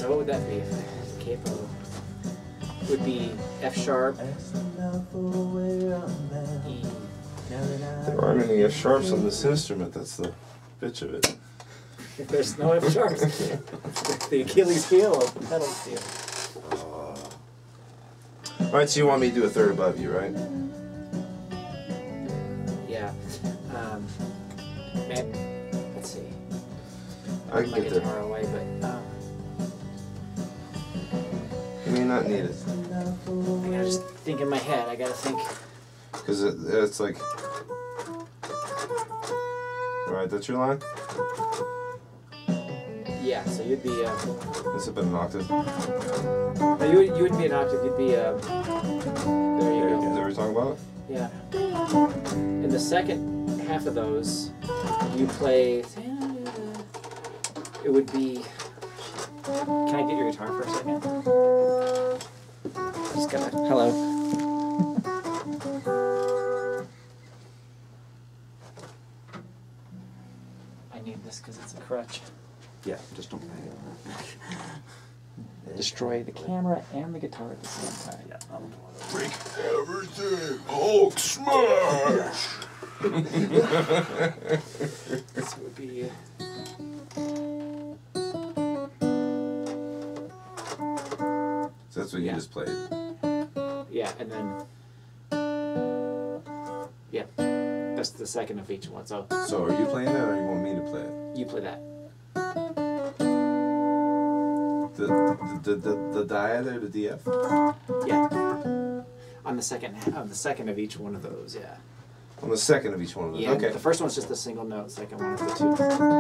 So what would that be? Capo would be F sharp, E. There aren't any F sharps on this instrument. That's the bitch of it. There's no F sharps. The Achilles heel of the pedal steel. All right, so you want me to do a third above you, right? Yeah. Let's see. I can my get guitar there. away, but You may not need it. I gotta just think in my head. I gotta think. Because it's like... All right, that's your line? Yeah, so you'd be. It's a bit of an octave. No, you wouldn't be an octave. You'd be. There you go. Is that what you're talking about? Yeah. In the second half of those, you play. It would be. Can I get your guitar for a second? Just gotta. Hello. I need this because it's a crutch. Yeah, just don't bang it. Destroy the camera and the guitar at the same time. Yeah, Break everything! Hulk smash! This would be. So that's what you just played. Yeah, and then. Yeah, that's the second of each one. So So are you playing that or you want me to play it? you play that. The diad or the DF? Yeah. On the second of each one of those, yeah. On the second of each one of those. Yeah. Okay. The first one's just a single note. Second one is the two.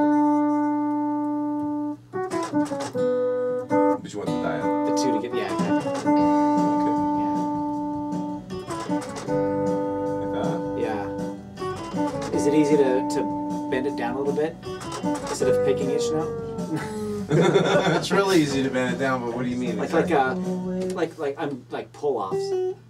But you want the diad? The two to get exactly. Okay. Like that? Yeah. Is it easy to bend it down a little bit instead of picking each note? It's really easy to bend it down, but what do you mean? Like I'm like pull-offs.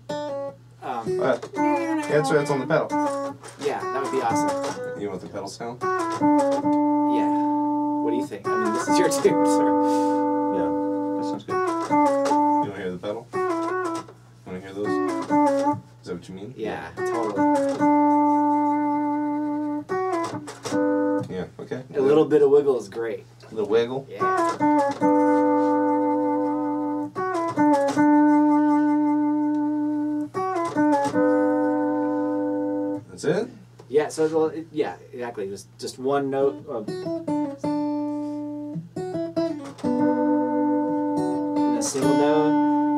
That's on the pedal. Yeah, that would be awesome. You want the pedal sound? Yeah. What do you think? I mean, this is your tune, sir. Yeah, that sounds good. You want to hear the pedal? Want to hear those? Is that what you mean? Yeah, totally. Yeah, okay. A little bit of wiggle is great. The wiggle? Yeah. That's it? Yeah, so well, yeah, exactly. Just one note. And a single note.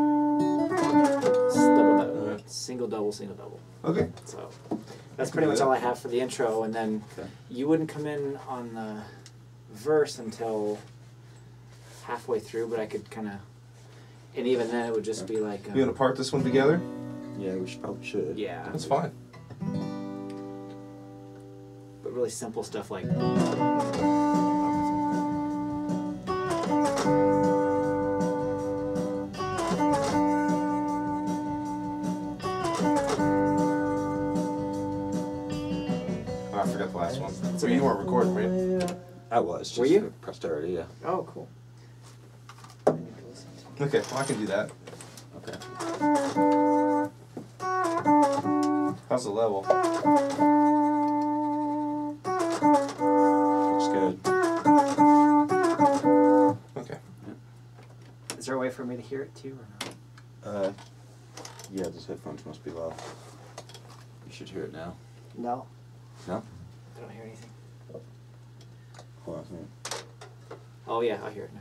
Double note. Alright. Single, double. Okay. So that's pretty much all I have for the intro. And then you wouldn't come in on the verse until halfway through, but I could kind of, and even then it would just be like. You want to part this one together? Yeah, we probably should. Yeah. That's fine. But really simple stuff like. Oh, I forgot the last one. So you weren't recording, right? I was. Just Were you? for posterity, yeah. Oh, cool. Okay, well I can do that. Okay. How's the level? Looks good. Okay. Is there a way for me to hear it too, or not? Yeah, those headphones must be low. You should hear it now. No. No? I don't hear anything. Hold on a minute. Oh yeah, I hear it now.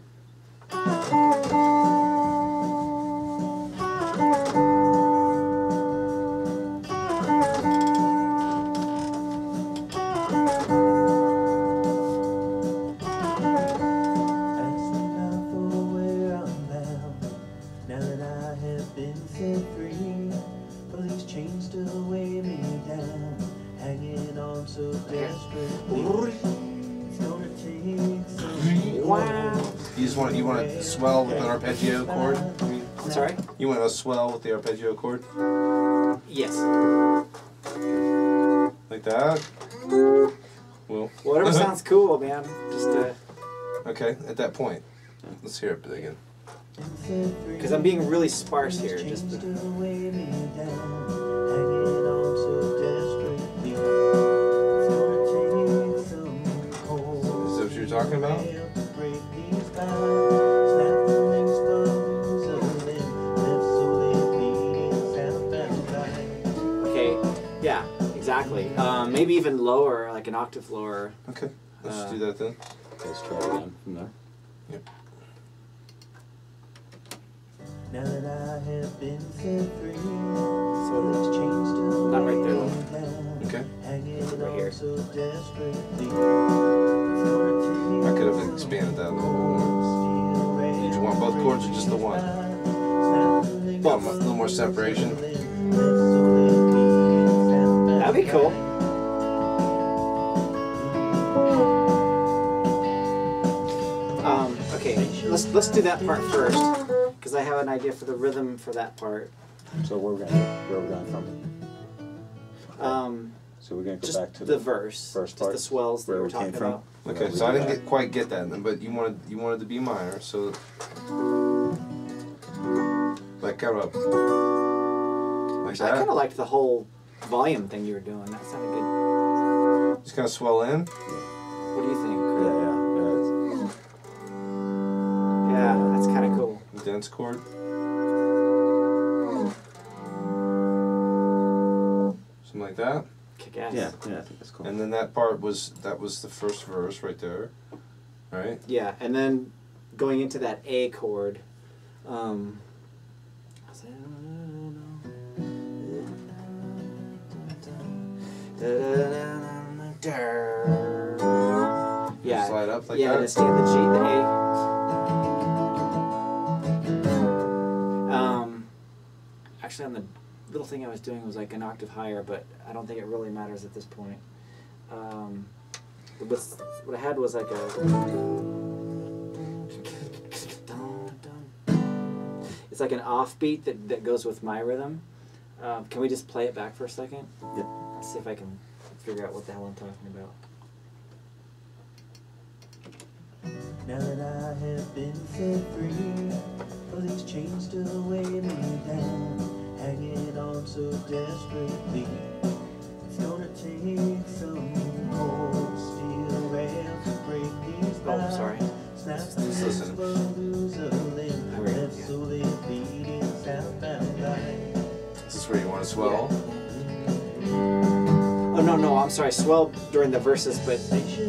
You want to swell with an arpeggio chord? I'm sorry? You want to swell with the arpeggio chord? Yes. Like that? Well. Whatever sounds cool, man. Just Okay, at that point. Let's hear it again. Because I'm being really sparse here. Just Is this what you're talking about? okay. Yeah. Exactly. Maybe even lower, like an octave lower. Okay. Let's do that then. Let's try it again from there. Yep. Now that I have been set free, So it's changed to not right there though. Okay. hanging Right here. on so desperately. I could have expanded that a little more. Did you want both chords or just the one? Both. A little more separation. That'd be cool. Okay, let's do that part first, because I have an idea for the rhythm for that part. So where we're going from? So we're going to go Just back to the verse, first just part, the swells that where we're we came talking from. about. Okay, so I didn't quite get that, but you wanted to be minor, so like kind of like I kind that. of liked the whole volume thing you were doing. That sounded good. Just kind of swell in. What do you think? Yeah. Yeah, that's kind of cool. Dense chord. Something like that. Kick ass. Yeah, I think that's cool. And then that part was the first verse right there, right? Yeah, and then going into that A chord. Yeah, Slide up like yeah, that. and stay in the G, the A. Actually, on the little thing I was doing was like an octave higher, but I don't think it really matters at this point. What I had was like a. It's like an offbeat that goes with my rhythm. Can we just play it back for a second? Yep. Let's see if I can figure out what the hell I'm talking about. Now that I have been set free, all these chains still weigh me down, hanging on so desperately. It's gonna take some cold steel rails to break these Oh, I'm sorry. Snaps Just listen. lose a limb, Alright, left yeah. solely beating southbound line. Is this where you want to swell? Oh no, I'm sorry. Swell during the verses, but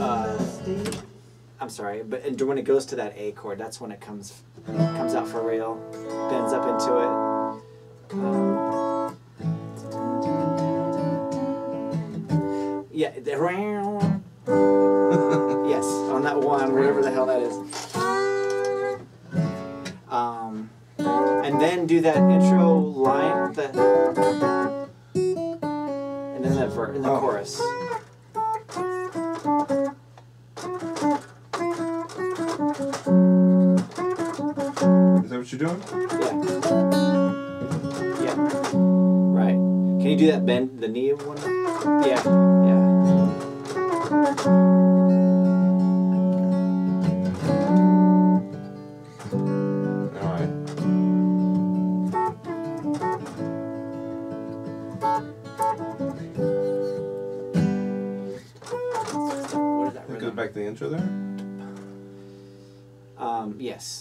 I'm sorry, but and when it goes to that A chord, that's when it comes out for real, bends up into it. Yeah, yes, on that one, whatever the hell that is. And then do that intro line, and then that in the chorus. Is that what you're doing? Yeah. Right. Can you do that bend the knee one? Yeah. All right. What is that It goes rhythm? back to the intro there. Yes.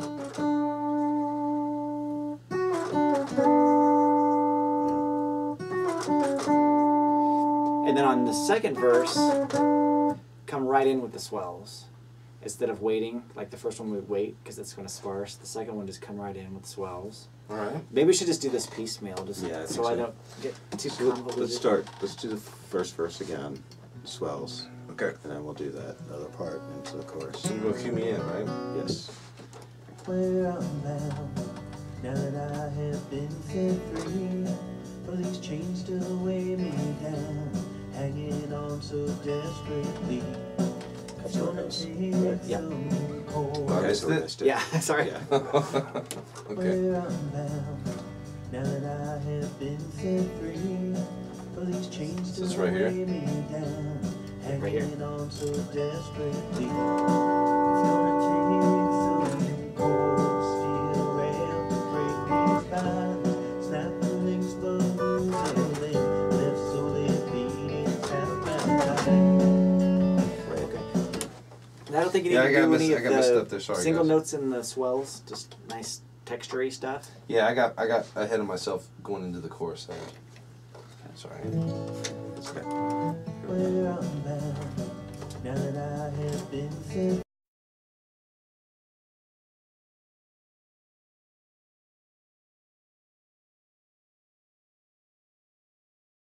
And then on the second verse, come right in with the swells. Instead of waiting, like the first one we wait because it's going to sparse. The second one just come right in with swells. All right. Maybe we should just do this piecemeal, just Yeah, I think so I so. don't get too So convoluted. let's start. Let's do the first verse again, swells, Okay. and then we'll do that other part into the chorus. So you go cue me in, right? Yes. Where I'm bound, now that I have been set free, all these chains still weigh me down, hanging on so desperately. It's gonna take Yeah. some cold. I Okay, missed so we it? missed it. Yeah, sorry. Yeah. Okay. Where I'm bound, now that I have been set free, all these chains Is this still right here? weigh me down, Right here. hanging on so desperately. It's gonna take some don't think you need Yeah, to I got do messed- any I of got messed the up there. Sorry, single guys. notes in the swells. Just nice texture-y stuff. Yeah, I got ahead of myself going into the chorus. Sorry. That's okay. Where I'm bound, now that I have been set